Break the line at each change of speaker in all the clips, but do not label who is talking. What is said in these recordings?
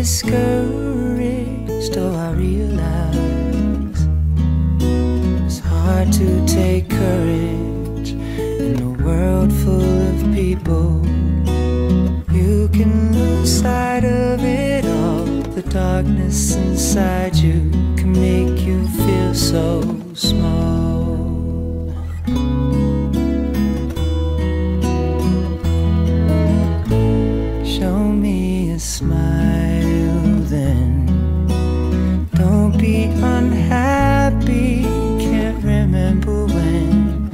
discouraged, oh I realize it's hard to take courage in a world full of people. You can lose sight of it all. The darkness inside you can make you feel so small. Show me a smile then. Don't be unhappy. Can't remember when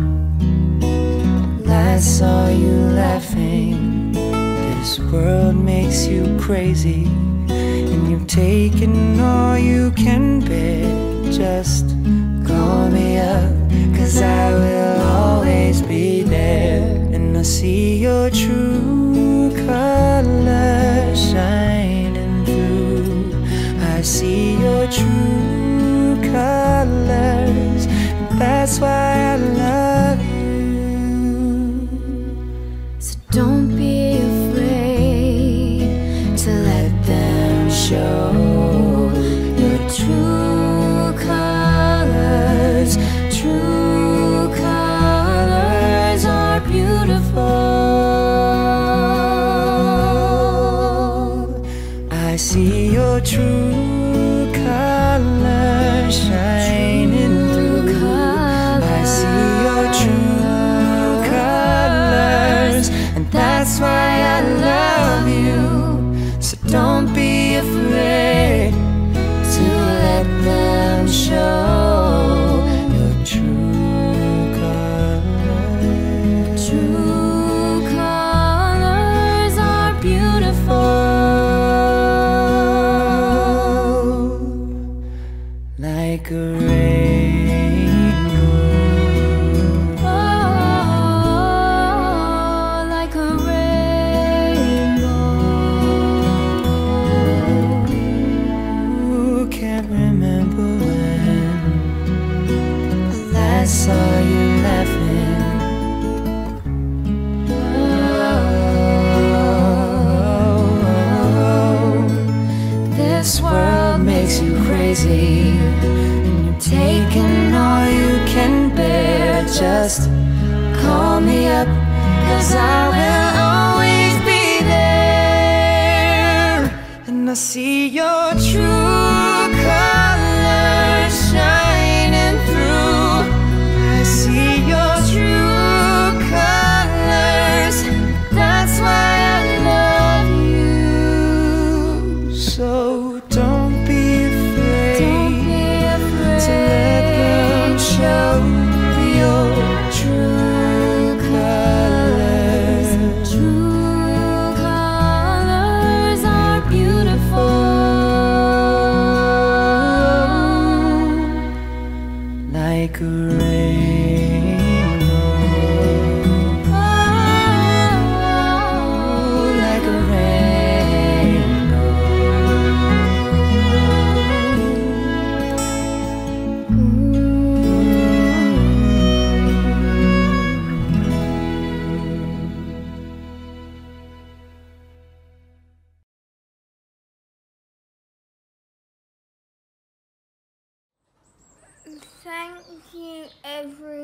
last saw you laughing. This world makes you crazy, and you've taken all you can bear. Just call me up, 'cause I will always be there. And I see your true colors shining through. I see your true colors, and that's why I love you. So don't be afraid to let them show your true colors. True colors are beautiful. I see your true colors shining through. I see your true colors, and that's why I love you. So don't be afraid to let them show your true colors. True colors are beautiful, like a rainbow. Oh, like a rainbow. Can't remember when I last saw you laughing. Oh, this world makes you crazy, and you're taking all you can bear. Just call me up, 'cause I will always be there. And I see your true colors shining through. I see your true colors. That's why I love you. So don't be afraid, to let them show your true colors. True colors are beautiful, like a rainbow. Oh, like a rainbow.
Thank you everyone.